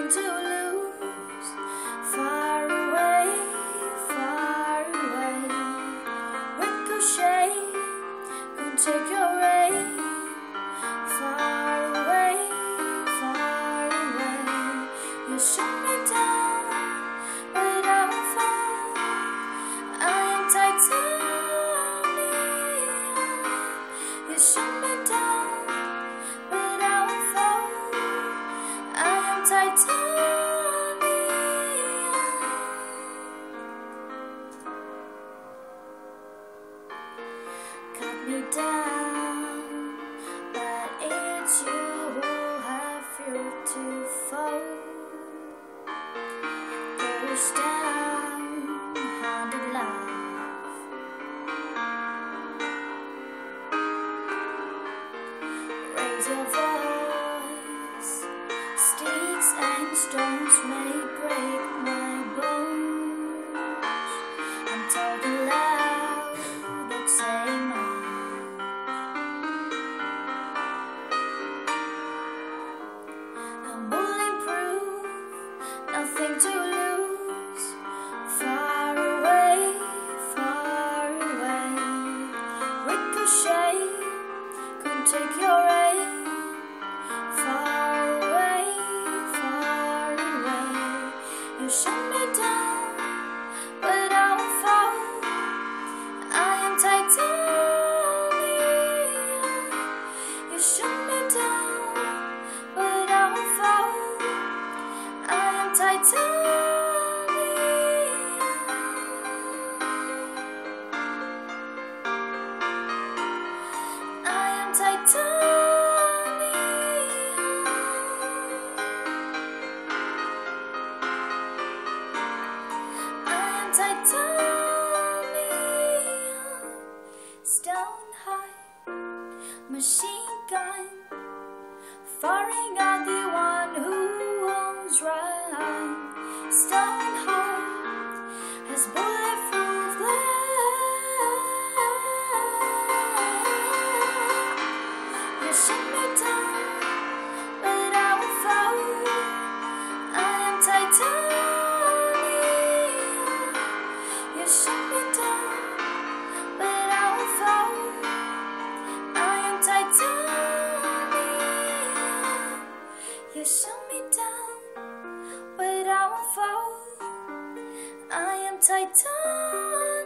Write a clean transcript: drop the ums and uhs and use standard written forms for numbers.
to lose. Far away, ricochet, won't take your aim. Far away, you shut me down, but I will fall. I am titanium. You shut me down, but I will fall. I am titanium. Cut me down, but it's you who have fuel to fall. Push down, hand of life. Raise your voice. Sticks and stones may break my bones. I'm talking loud, don't say much. I'm bulletproof, nothing to lose. Far away, ricochet, couldn't take your aim. Far away, you shut me down, but I will fall. I am titanium. You shut me down, but I will fall. I am titanium. I am titanium. I am titanium. Stone high, machine gun, firing at the one who owns right. Stone heart has bulletproof glass. You shut me down, but I will fall. I am titanium. You shut me down, but I will fall. I am titanium. You shut me down, but I will fall. I am titanium.